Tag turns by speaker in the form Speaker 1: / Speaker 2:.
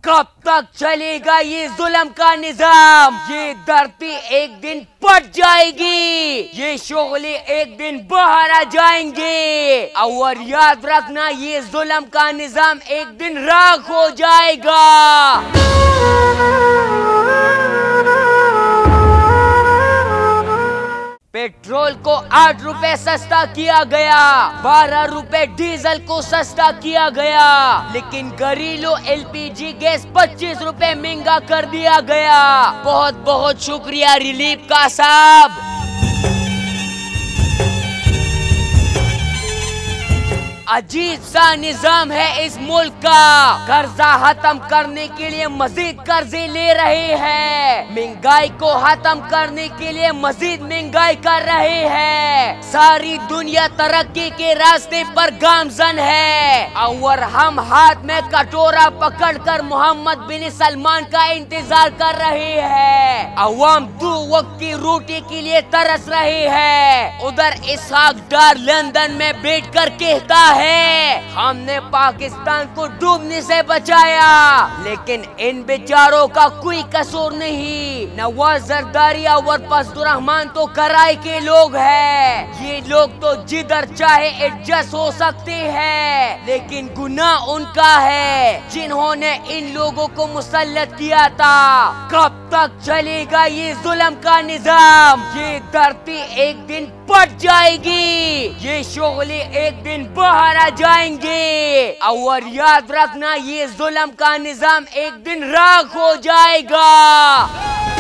Speaker 1: कब तक चलेगा ये जुल्म का निजाम? ये धरती एक दिन फट जाएगी, ये शोले एक दिन बाहर आ जाएंगे। और याद रखना, ये जुल्म का निजाम एक दिन राख हो जाएगा। पेट्रोल को 8 रुपए सस्ता किया गया, 12 रुपए डीजल को सस्ता किया गया, लेकिन घरेलू एलपीजी गैस 25 रुपए महंगा कर दिया गया। बहुत बहुत शुक्रिया रिलीफ का साहब। अजीब सा निजाम है इस मुल्क का। कर्जा खत्म करने के लिए मजीद कर्जे ले रहे हैं, महंगाई को खत्म करने के लिए मजीद महंगाई कर रहे हैं। सारी दुनिया तरक्की के रास्ते पर गामजन है और हम हाथ में कटोरा पकड़कर मोहम्मद बिन सलमान का इंतजार कर रहे हैं। अवाम 2 वक्त की रोटी के लिए तरस रहे हैं। उधर इसहाक डार लंदन में बैठकर कहता है हमने पाकिस्तान को डूबने से बचाया, लेकिन इन बेचारों का कोई कसूर नहीं। नवाज जरदारी और फजलुर्रहमान तो कराई के लोग हैं। ये लोग तो जिधर चाहे एडजस्ट हो सकते हैं, लेकिन गुनाह उनका है जिन्होंने इन लोगों को मुसल्लत किया था। कब तक चलेगा ये जुल्म का निजाम? ये धरती एक दिन फट जाएगी, ये शोले एक दिन बाहर आ जाएंगे। और याद रखना, ये जुल्म का निजाम एक दिन राख हो जाएगा।